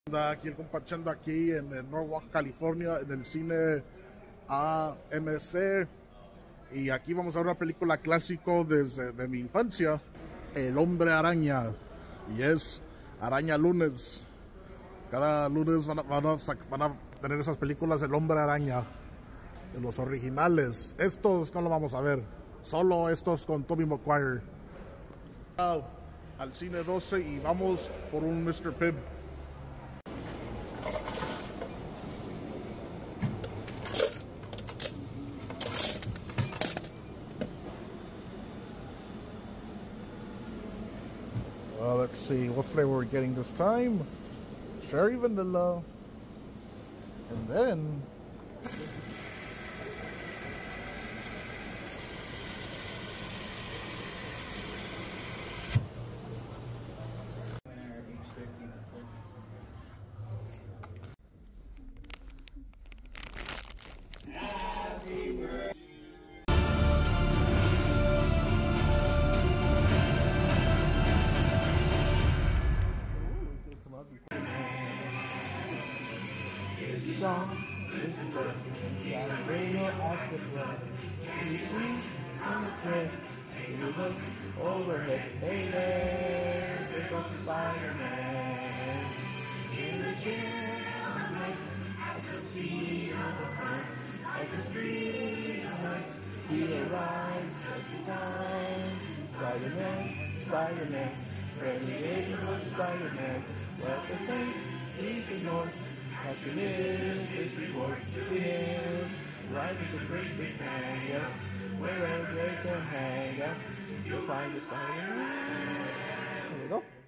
Aquí el compachando aquí en Norwalk, California, en el cine AMC. Y aquí vamos a ver una película clásico desde de mi infancia, El Hombre Araña. Y es Araña Lunes. Cada lunes van a tener esas películas El Hombre Araña, de los originales. Estos no lo vamos a ver, solo estos con Tobey Maguire. Al cine 12 y vamos por un Mr. Pibb. Let's see what flavor we're getting this time. Cherry vanilla. And then song is the first. It's got a radioactive blood. You see on the trip, you look overhead. Hey there, there goes Spider-Man. In the chair, I can see on the front, I can see he arrived just in time. Spider-Man, Spider-Man, Freddy David was Spider-Man. What the thing? He's ignored. Action is reward to him. Life is a great big hang, yeah. Wherever they can hang, yeah. You'll find the Spider-Man. There we go.